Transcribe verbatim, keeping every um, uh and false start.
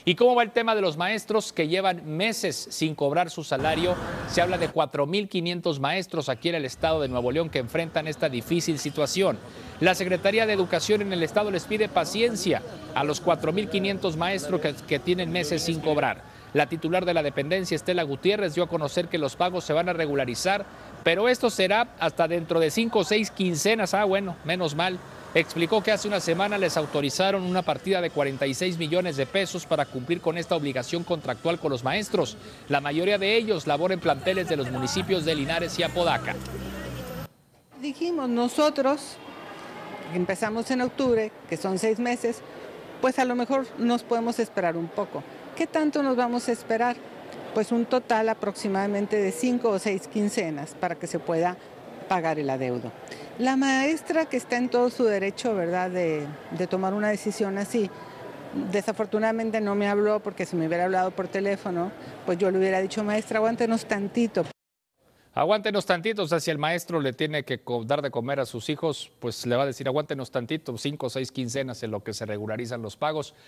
¿Y cómo va el tema de los maestros que llevan meses sin cobrar su salario? Se habla de cuatro mil quinientos maestros aquí en el estado de Nuevo León que enfrentan esta difícil situación. La Secretaría de Educación en el estado les pide paciencia a los cuatro mil quinientos maestros que, que tienen meses sin cobrar. La titular de la dependencia, Estela Gutiérrez, dio a conocer que los pagos se van a regularizar, pero esto será hasta dentro de cinco o seis quincenas. Ah, bueno, menos mal. Explicó que hace una semana les autorizaron una partida de cuarenta y seis millones de pesos para cumplir con esta obligación contractual con los maestros. La mayoría de ellos laboran en planteles de los municipios de Linares y Apodaca. Dijimos nosotros, empezamos en octubre, que son seis meses, pues a lo mejor nos podemos esperar un poco. ¿Qué tanto nos vamos a esperar? Pues un total aproximadamente de cinco o seis quincenas para que se pueda pagar el adeudo. La maestra, que está en todo su derecho, ¿verdad?, de, de tomar una decisión así, desafortunadamente no me habló, porque si me hubiera hablado por teléfono, pues yo le hubiera dicho: maestra, aguántenos tantito. Aguántenos tantito, o sea, si el maestro le tiene que dar de comer a sus hijos, pues le va a decir: aguántenos tantito, cinco o seis quincenas en lo que se regularizan los pagos.